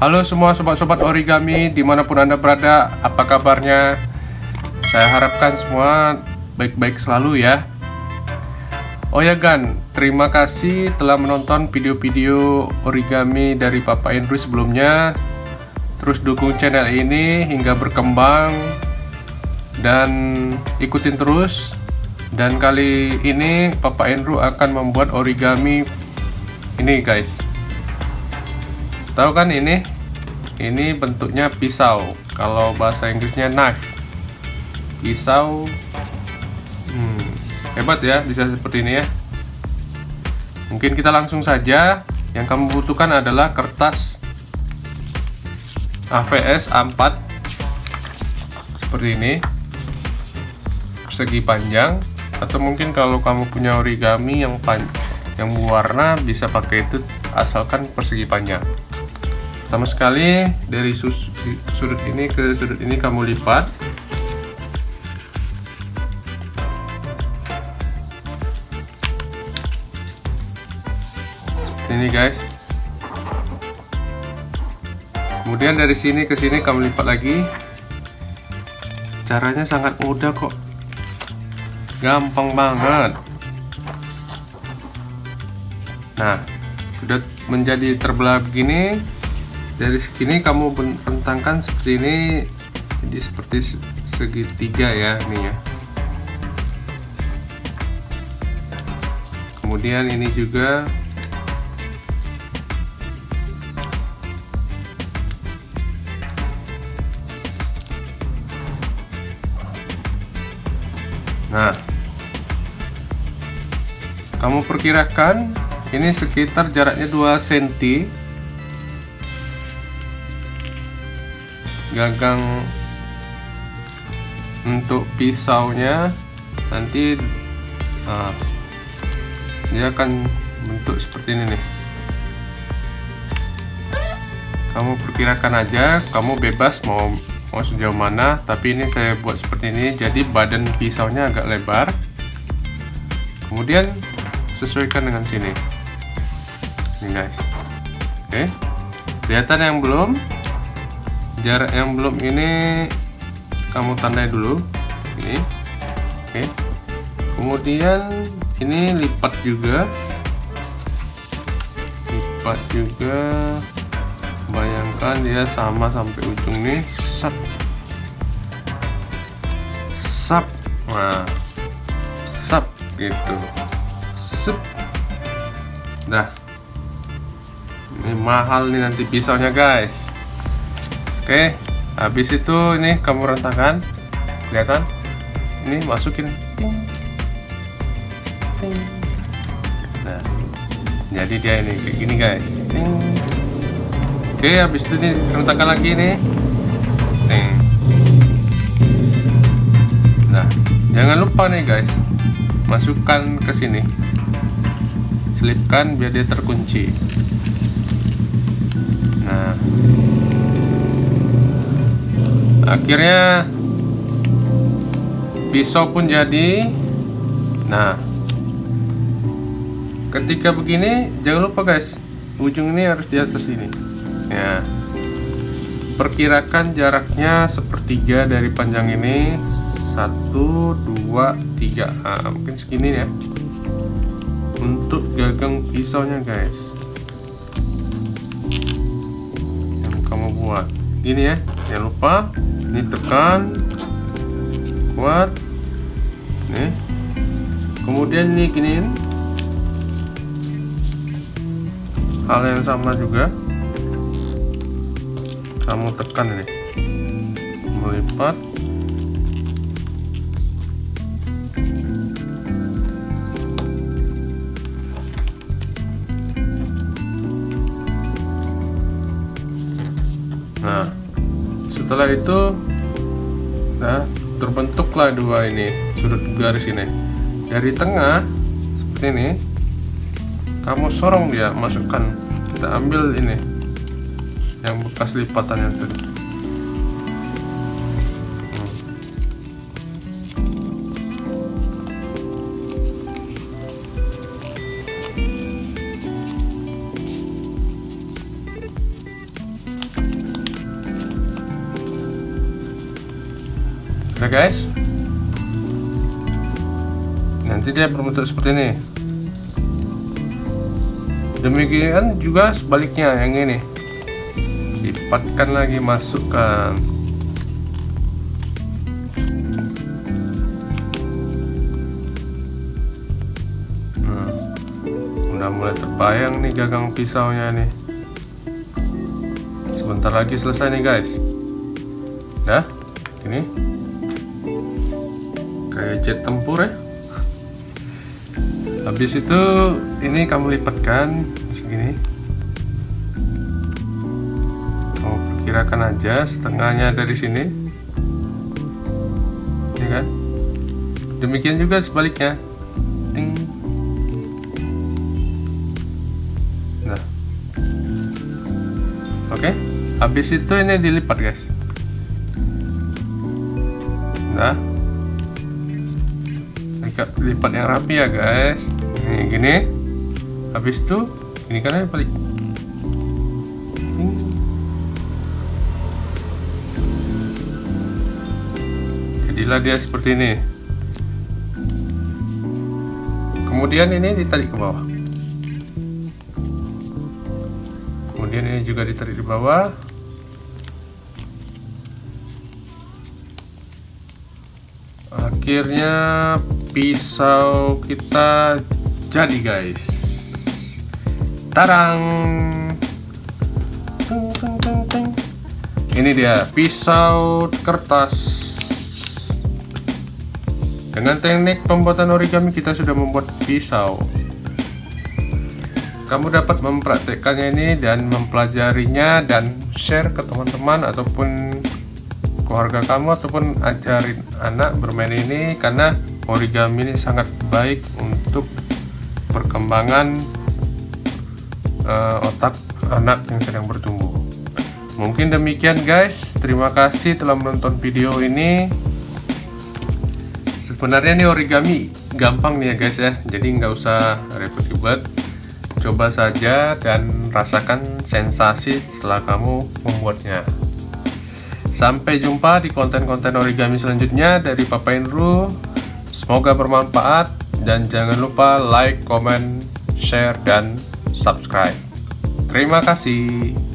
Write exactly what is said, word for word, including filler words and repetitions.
Halo semua sobat-sobat origami dimanapun Anda berada, apa kabarnya? Saya harapkan semua baik-baik selalu ya. Oh ya Gan, terima kasih telah menonton video-video origami dari Papa Andrew sebelumnya. Terus dukung channel ini hingga berkembang dan ikutin terus. Dan kali ini Papa Andrew akan membuat origami ini guys. Tahu kan ini? Ini bentuknya pisau. Kalau bahasa Inggrisnya knife. Pisau. Hmm, hebat ya, bisa seperti ini ya. Mungkin kita langsung saja. Yang kamu butuhkan adalah kertas A V S A empat seperti ini, persegi panjang. Atau mungkin kalau kamu punya origami yang pan yang berwarna bisa pakai itu, asalkan persegi panjang. Sama sekali dari sudut ini ke sudut ini kamu lipat. Seperti ini guys. Kemudian dari sini ke sini kamu lipat lagi. Caranya sangat mudah kok. Gampang banget. Nah, sudah menjadi terbelah begini. Dari sini kamu bentangkan seperti ini, jadi seperti segitiga ya, ini ya. Kemudian ini juga nah, kamu perkirakan ini sekitar jaraknya dua sentimeter. Gagang untuk pisaunya nanti nah, dia akan bentuk seperti ini nih. Kamu perkirakan aja, kamu bebas mau mau sejauh mana, tapi ini saya buat seperti ini, jadi badan pisaunya agak lebar. Kemudian sesuaikan dengan sini ini guys. Oke, kelihatan yang belum? Jarak yang belum ini kamu tandai dulu ini. Oke, kemudian ini lipat juga, lipat juga, bayangkan dia sama sampai ujung nih. Sap sap, nah sap gitu, sup. Dah, ini mahal nih nanti pisaunya guys. Oke, habis itu ini kamu rentangkan, kelihatan? Ini masukin. Nah, jadi dia ini kayak gini guys. Oke, habis itu nih rentangkan lagi nih. Nah, jangan lupa nih guys, masukkan ke sini, selipkan biar dia terkunci. Nah, akhirnya pisau pun jadi. Nah, ketika begini jangan lupa guys, ujung ini harus di atas ini ya. Perkirakan jaraknya sepertiga dari panjang ini. Satu, dua, tiga. Nah, mungkin segini ya untuk gagang pisaunya guys, yang kamu buat ini ya. Jangan lupa ini tekan kuat nih, kemudian ini giniin, hal yang sama juga kamu tekan ini, melipat. Nah, setelah itu nah terbentuklah dua ini sudut garis ini. Dari tengah seperti ini kamu sorong dia, masukkan, kita ambil ini yang bekas lipatannya tadi. Udah guys, nanti dia berbentuk seperti ini. Demikian juga sebaliknya yang ini, lipatkan lagi, masukkan. Nah, udah mulai terbayang nih gagang pisaunya nih. Sebentar lagi selesai nih guys. Nah, ini kayak jet tempur ya. Habis itu ini kamu lipatkan segini. Kamu perkirakan aja setengahnya dari sini, ya kan? Demikian juga sebaliknya. Ting. Nah, oke. Okay. Habis itu ini dilipat guys. Nah, lipat yang rapi ya guys. Nih gini. Habis itu ini kan balik. Jadilah dia seperti ini. Kemudian ini ditarik ke bawah. Kemudian ini juga ditarik di bawah. Akhirnya pisau kita jadi guys. Tarang. Tung, tung, tung, tung. Ini dia pisau kertas. Dengan teknik pembuatan origami kita sudah membuat pisau. Kamu dapat mempraktekkannya ini dan mempelajarinya dan share ke teman-teman ataupun keluarga kamu, ataupun ajarin anak bermain ini, karena origami ini sangat baik untuk perkembangan uh, otak anak yang sedang bertumbuh. Mungkin demikian guys, terima kasih telah menonton video ini. Sebenarnya nih origami gampang nih ya guys ya, jadi nggak usah ribet-ribet. Coba saja dan rasakan sensasi setelah kamu membuatnya. Sampai jumpa di konten-konten origami selanjutnya dari Papa Indro. Semoga bermanfaat dan jangan lupa like, comment, share, dan subscribe. Terima kasih.